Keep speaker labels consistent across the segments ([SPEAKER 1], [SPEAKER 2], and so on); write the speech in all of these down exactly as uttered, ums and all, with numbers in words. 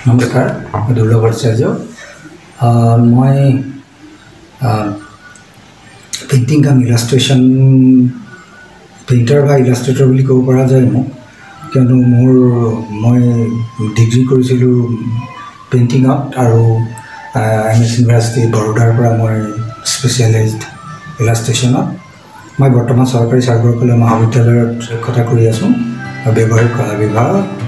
[SPEAKER 1] নমস্কাৰ দুৰ্লভ ভট্টাচাৰ্য মই পেইণ্টিং কাম ইলাষ্ট্ৰেশ্যন পেইণ্টাৰ বা ইলাষ্ট্ৰেটৰ বুলি ক'ব পৰা যায় মোক কিয়নো মোৰ মই ডিগ্ৰী কৰিছিলোঁ পেইণ্টিঙত আৰু এম এছ ইউনিভাৰ্চিটি বৰোদাৰ পৰা মই স্পেচিয়েলাইজড ইলাষ্ট্ৰেশ্যনত মই বৰ্তমান চৰকাৰী চাকৰি কলা মহাবিদ্যালয়ত শিক্ষকতা কৰি আছোঁ ব্যৱহাৰিক কলা বিভাগ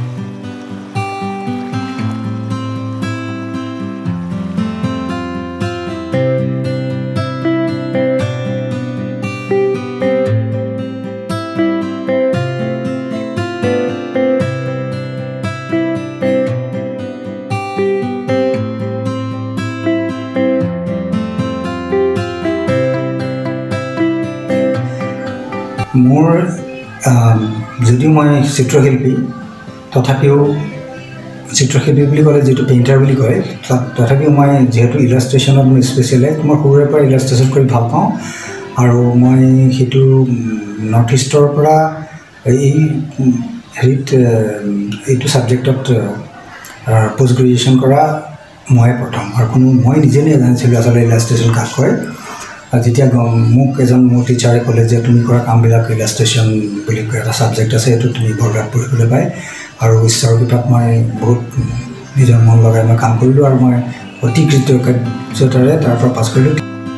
[SPEAKER 1] মোৰ যদিও মই চিত্ৰশিল্পী তথাপিও চিত্ৰশিল্পী বুলি ক'লে যিটো পেইণ্টাৰ বুলি কয় তথাপিও মই যিহেতু ইলাষ্ট্ৰেশ্যনত মই স্পেচিয়েলাইজ মই সৰুৰে পৰা ইলাষ্ট্ৰেশ্যন কৰি ভাল পাওঁ আৰু মই সেইটো নৰ্থ ইষ্টৰ পৰা এই হেৰিত এইটো ছাবজেক্টত পষ্ট গ্ৰেজুৱেশ্যন কৰা মই প্ৰথম আৰু কোনো মই নিজে নাজানিছিলোঁ আচলতে ইলাষ্ট্ৰেশ্যন কাক কয় যেতিয়া মোক এজন মোৰ টিচাৰে ক'লে যে তুমি কৰা কামবিলাক ইলাষ্ট্ৰেশ্যন বুলি কয় এটা ছাবজেক্ট আছে এইটো তুমি বৰগাত পঢ়িবলৈ পায় আৰু ঈশ্বৰৰ কৃপাত মই বহুত নিজৰ মন লগাই মই কাম কৰিলোঁ আৰু মই অতি কৃতজ্ঞতাৰে তাৰ পৰা পাছ কৰিলোঁ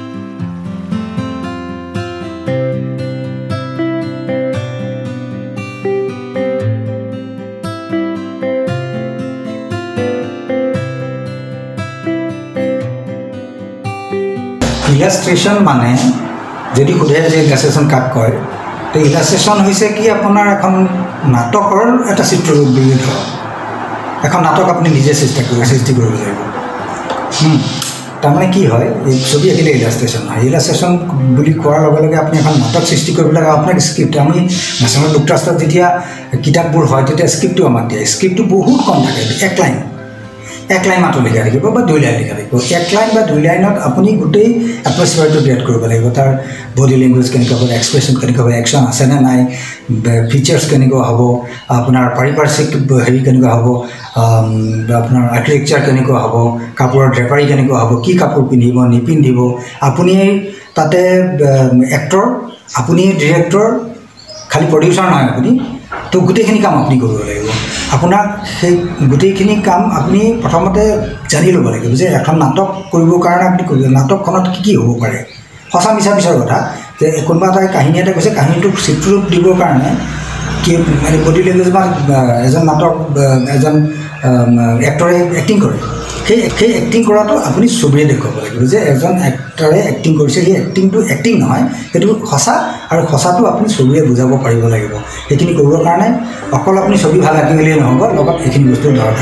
[SPEAKER 1] ইলাষ্ট্ৰেশ্যন মানে যদি সোধে যে ইলাষ্ট্ৰেশ্যন কাক কয় তো ইলাষ্ট্ৰেশ্যন হৈছে কি আপোনাৰ এখন নাটকৰ এটা চিত্ৰৰূপ বুলি ধৰক এখন নাটক আপুনি নিজে চেষ্টা কৰিব সৃষ্টি কৰিব লাগিব তাৰমানে কি হয় এই ছবি আঁকিলে ইলাষ্ট্ৰেশ্যন হয় ইলাষ্ট্ৰেশ্যন বুলি কোৱাৰ লগে লগে আপুনি এখন নাটক সৃষ্টি কৰিব লাগে আপোনাক স্ক্ৰিপ্ট আমি নেশ্যনেল যুক্তৰাষ্ট্ৰত যেতিয়া কিতাপবোৰ হয় তেতিয়া স্ক্ৰিপ্টটো আমাক দিয়ে স্ক্ৰিপ্টটো বহুত কম থাকে এক লাইন এক লাইন মাত্ৰ লিখা থাকিব বা দুই লাইন লিখা থাকিব এক লাইন বা দুই লাইনত আপুনি গোটেই এটমছফিয়াৰটো ক্ৰিয়েট কৰিব লাগিব তাৰ বডি লেংগুৱেজ কেনেকুৱা হ'ব এক্সপ্ৰেশ্যন কেনেকুৱা হ'ব একশ্যন আছেনে নাই ফিচাৰ্ছ কেনেকুৱা হ'ব আপোনাৰ পাৰিপাৰ্শ্বিক হেৰি কেনেকুৱা হ'ব আপোনাৰ আৰ্কিটেকচাৰ কেনেকুৱা হ'ব কাপোৰৰ ড্ৰেপাৰী কেনেকুৱা হ'ব কি কাপোৰ পিন্ধিব নিপিন্ধিব আপুনি তাতে এক্টৰ আপুনি ডিৰেক্টৰ খালি প্ৰডিউচাৰ নহয় আপুনি তো গোটেইখিনি কাম আপুনি কৰিব লাগিব আপোনাক সেই গোটেইখিনি কাম আপুনি প্ৰথমতে জানি ল'ব লাগিব যে এখন নাটক কৰিবৰ কাৰণে আপুনি কৰিব নাটকখনত কি কি হ'ব পাৰে সঁচা মিছা পিছৰ কথা যে কোনোবা এটা কাহিনী এটা কৈছে কাহিনীটোক চিত্ৰৰূপ দিবৰ কাৰণে কি মানে বডি লেংগুৱেজ বা এজন নাটক এজন এক্টৰে এক্টিং কৰে সেই সেই এক্টিং কৰাটো আপুনি ছবিৰে দেখুৱাব লাগিব যে এজন এক্টৰে এক্টিং কৰিছে সেই এক্টিংটো এক্টিং নহয় সেইটো সঁচা আৰু সঁচাটো আপুনি ছবিৰে বুজাব পাৰিব লাগিব সেইখিনি কৰিবৰ কাৰণে অকল আপুনি ছবি ভাল আঁকিলেই নহ'ব লগত এইখিনি বস্তু দৰকাৰ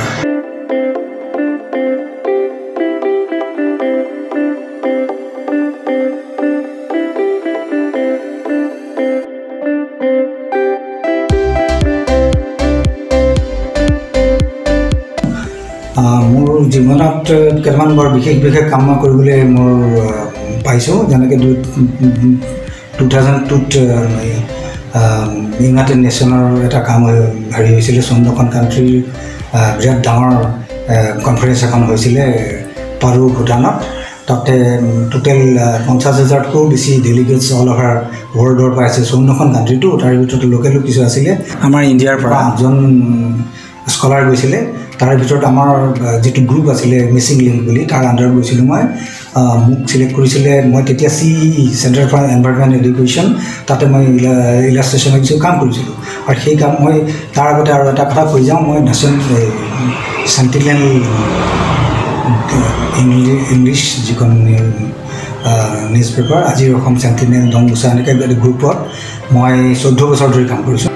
[SPEAKER 1] মোৰ জীৱনত কেইটামান বৰ বিশেষ বিশেষ কাম মই কৰিবলৈ মোৰ পাইছোঁ যেনেকৈ টু টু থাউজেণ্ড টুত ইউনাইটেড নেশ্যনৰ এটা কাম হেৰি হৈছিলে চৌৱন্ন কাণ্ট্ৰিৰ বিৰাট ডাঙৰ কনফাৰেঞ্চ এখন হৈছিলে পাৰু ভূটানত তাতে টোটেল পঞ্চাছ হাজাৰতকৈও বেছি ডেলিগেটছ অল অভাৰ ৱৰ্ল্ডৰ পৰা আছে চৌৱন্নখন কাণ্ট্ৰিটো তাৰ ভিতৰত লোকেলো কিছু আছিলে আমাৰ ইণ্ডিয়াৰ পৰা আঠজন স্কলাৰ গৈছিলে তাৰ ভিতৰত আমাৰ যিটো গ্ৰুপ আছিলে মিছিং লিংক বুলি তাৰ আণ্ডাৰত গৈছিলোঁ মই মোক চিলেক্ট কৰিছিলে মই তেতিয়া C E centre for environment education তাতে মই ইলাষ্ট্ৰেশ্যনৰ কিছু কাম কৰিছিলোঁ আৰু সেই কাম মই তাৰ আগতে আৰু এটা কথা কৈ যাওঁ মই নেশ্যনেল চেণ্টিনেল ইংলিছ যিখন নিউজ পেপাৰ আজিৰ অসম চেণ্টিনেল ডংগুচা এনেকৈ গ্ৰুপত মই চৈধ্য বছৰ ধৰি কাম কৰিছোঁ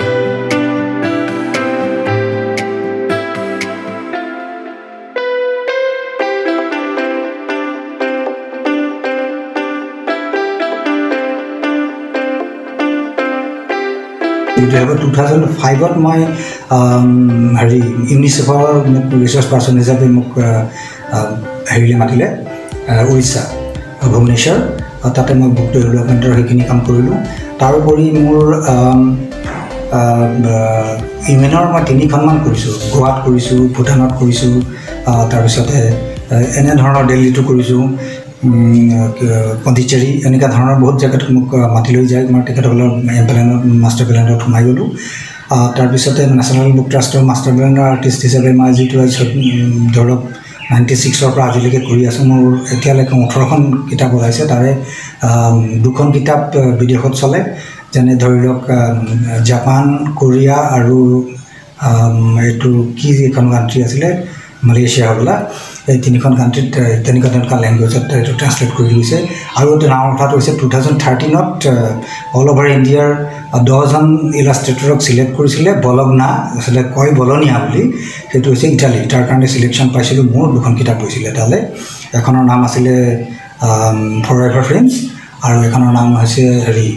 [SPEAKER 1] টু থাউজেণ্ড ফাইভত মই হেৰি ইউনিচেফৰ মোক ৰিচাৰ্চ পাৰ্চন হিচাপে মোক হেৰিলৈ মাতিলে উৰিষ্যা ভুৱনেশ্বৰ তাতে মই বুক ডেভেলপমেণ্টৰ সেইখিনি কাম কৰিলোঁ তাৰোপৰি মোৰ ইউএনৰ মই তিনিখনমান কৰিছোঁ, গোৱাত কৰিছোঁ, ভূটানত কৰিছোঁ, তাৰপিছতে এনেধৰণৰ দিল্লীটো কৰিছোঁ, পণ্ডিচেৰী, এনেকুৱা ধৰণৰ বহুত জেগাত মোক মাতি লৈ যায়। মই তেখেতসকলৰ এমপ্লয়মেণ্ট মাষ্টাৰ প্লেনত সোমাই গ'লোঁ। তাৰপিছতে নেশ্যনেল বুক ট্ৰাষ্টৰ মাষ্টাৰ প্লেনৰ আৰ্টিষ্ট হিচাপে মই যিটো ধৰক নাইণ্টি ছিক্সৰ পৰা আজিলৈকে কৰি আছোঁ। মোৰ এতিয়ালৈকে ওঠৰখন কিতাপ ওলাইছে, তাৰে দুখন কিতাপ বিদেশত চলে, যেনে ধৰি লওক জাপান, কোৰিয়া আৰু এইটো কি এখন কাণ্ট্ৰি আছিলে, মালয়েছিয়া হ'বলা, এই তিনিখন কাণ্ট্ৰিত তেনেকুৱা তেনেকুৱা লেংগুৱেজত এইটো ট্ৰান্সলেট কৰি দিছে। আৰু এটা ডাঙৰ কথাটো হৈছে টু থাউজেণ্ড থাৰ্টিনত অল অভাৰ ইণ্ডিয়াৰ দহজন ইলাষ্ট্ৰেটৰক চিলেক্ট কৰিছিলে, বলগনা আছিলে, কয় বলনিয়া বুলি, সেইটো হৈছে ইটালী। তাৰ কাৰণে চিলেকশ্যন পাইছিলোঁ। মোৰ দুখন কিতাপ হৈছিলে তালৈ। এখনৰ নাম আছিলে ফৰ এভাৰ ফ্ৰেণ্ডছ আৰু এখনৰ নাম হৈছে হেৰি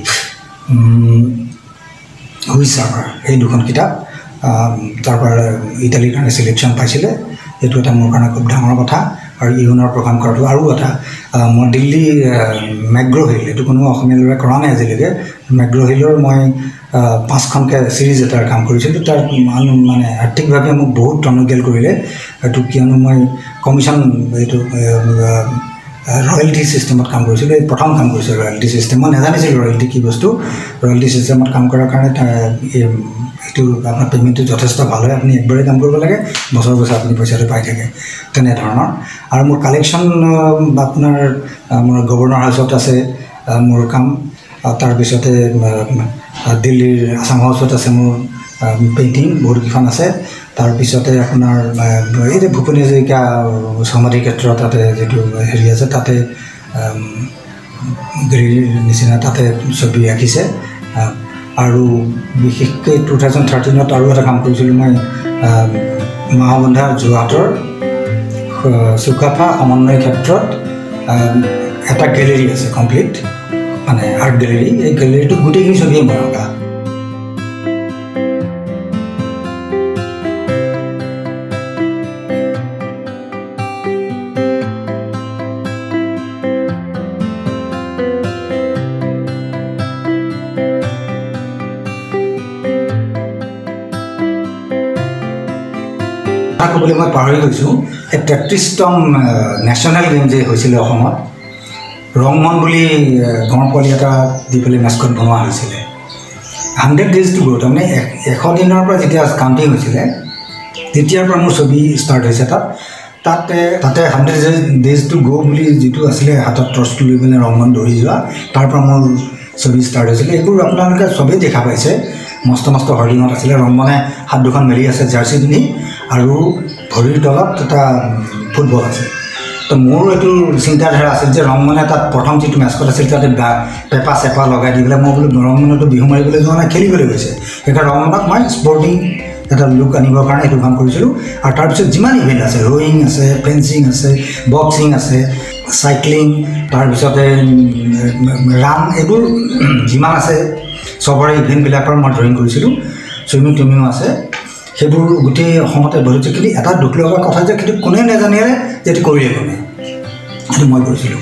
[SPEAKER 1] হুইচাৰ। এই দুখন কিতাপ তাৰ পৰা ইটালীৰ কাৰণে চিলেকশ্যন পাইছিলে। এইটো এটা মোৰ কাৰণে খুব ডাঙৰ কথা। আৰু ইউএনৰ প্ৰগ্ৰাম কৰাটো আৰু এটা, মই দিল্লী মেগ্ৰ' হিল, এইটো কোনো অসমীয়া ল'ৰাই কৰা নাই আজিলৈকে। মেগ্ৰ' হিলৰ মই পাঁচখনকৈ ছিৰিজ এটাৰ কাম কৰিছিলোঁ। তাৰ মানে আৰ্থিকভাৱে মোক বহুত টনকিয়াল কৰিলে। এইটো কিয়নো মই কমিশ্যন এইটো ৰয়েলটি ছিষ্টেমত কাম কৰিছিলোঁ। এই প্ৰথম কাম কৰিছিলোঁ ৰয়েলটি ছিষ্টেম। মই নাজানিছিলোঁ ৰয়েলটি কি বস্তু। ৰয়েলটি ছিষ্টেমত কাম কৰাৰ কাৰণে এইটো আপোনাৰ পে'মেণ্টটো যথেষ্ট ভাল হয়। আপুনি একবাৰেই কাম কৰিব লাগে, বছৰ বছৰ আপুনি পইচাটো পাই থাকে, তেনেধৰণৰ। আৰু মোৰ কালেকশ্যন আপোনাৰ মোৰ গভৰ্ণৰ হাউচত আছে মোৰ কাম। তাৰপিছতে দিল্লীৰ আছাম হাউচত আছে মোৰ পেইণ্টিং, বহুতকেইখন আছে। তাৰপিছতে আপোনাৰ এই যে ভূপেন হাজৰিকা সমাধি ক্ষেত্ৰ, তাতে যিটো হেৰি আছে, তাতে গেলেৰীৰ নিচিনা তাতে ছবি আঁকিছে। আৰু বিশেষকৈ টু থাউজেণ্ড থাৰ্টিনত আৰু এটা কাম কৰিছিলোঁ মই, মহাবন্ধা যোৰহাটৰ চুকাফা সমন্বয় ক্ষেত্ৰত এটা গেলেৰী আছে কমপ্লিট, মানে আৰ্ট গেলেৰী। এই গেলেৰীটোত গোটেইখিনি ছবিয়ে মই অঁকা। ক'বলৈ মই পাহৰি গৈছোঁ, এই তেত্ৰিছতম নেশ্যনেল গেম যে হৈছিলে অসমত, ৰংমন বুলি গাঁৱৰ পোৱালি এটা দি পেলাই মেস্কট বনোৱা হৈছিলে। হাণ্ড্ৰেড ডেজ টু গ', তাৰমানে এশ দিনৰ পৰা যেতিয়া কাউণ্টিং হৈছিলে, তেতিয়াৰ পৰা মোৰ ছবি ষ্টাৰ্ট হৈছে তাত। তাতে তাতে হাণ্ড্ৰেড ডেজ টু গ' বুলি যিটো আছিলে, হাতত টৰ্চটো লৈ পেলাই ৰংমন দৌৰি যোৱা, তাৰ পৰা মোৰ ছবি ষ্টাৰ্ট হৈছিলে। এইবোৰ আপোনালোকে চবেই দেখা পাইছে, মস্ত মস্ত হৰ্ডিঙত আছিলে। ৰংমনে হাত দুখন মেলি আছে জাৰ্চি পিন্ধি, আৰু ভৰিৰ তলত এটা ফুটবল আছে। তো মোৰ এইটো চিন্তাধাৰা আছিল যে ৰংমনে তাত প্ৰথম যিটো মেস্কট আছিল, তাতে পেপা চেপা লগাই দি পেলাই, মই বোলো ৰংমনেতো বিহু মাৰিবলৈ যোৱা নাই, খেলিবলৈ গৈছে। সেইকাৰণে ৰংমনক মই স্পৰ্টিং এটা লুক আনিবৰ কাৰণে এইটো কাম কৰিছিলোঁ। আৰু তাৰপিছত যিমান ইভেণ্ট আছে, ৰয়িং আছে, ফেন্সিং আছে, বক্সিং আছে, চাইক্লিং, তাৰপিছতে ৰান, এইবোৰ যিমান আছে চবৰে ইভেণ্টবিলাকৰ মই ড্ৰয়িং কৰিছিলোঁ। চুইমিং টুইমিঙো আছে। সেইবোৰ গোটেই অসমতে বহিছে। কিন্তু এটা দুখ লগা কথা যে সেইটো কোনে নাজানিলে যে এইটো কৰিলে কোনে, সেইটো মই কৰিছিলোঁ।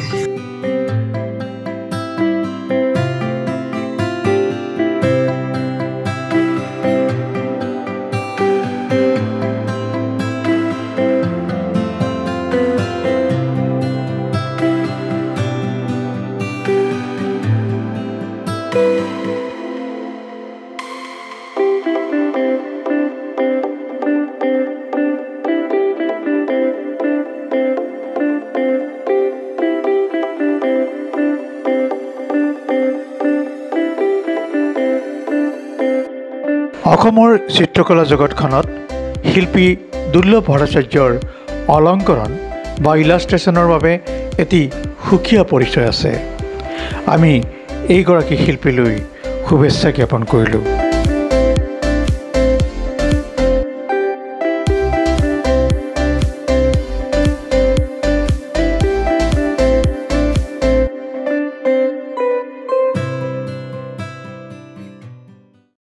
[SPEAKER 2] অসমৰ চিত্ৰকলা জগতখনত শিল্পী দুৰ্লভ ভট্টাচাৰ্যৰ অলংকৰণ বা ইলাষ্ট্ৰেশ্যনৰ বাবে এটি সুকীয়া পৰিচয় আছে। আমি এইগৰাকী শিল্পীলৈ শুভেচ্ছা জ্ঞাপন কৰিলোঁ।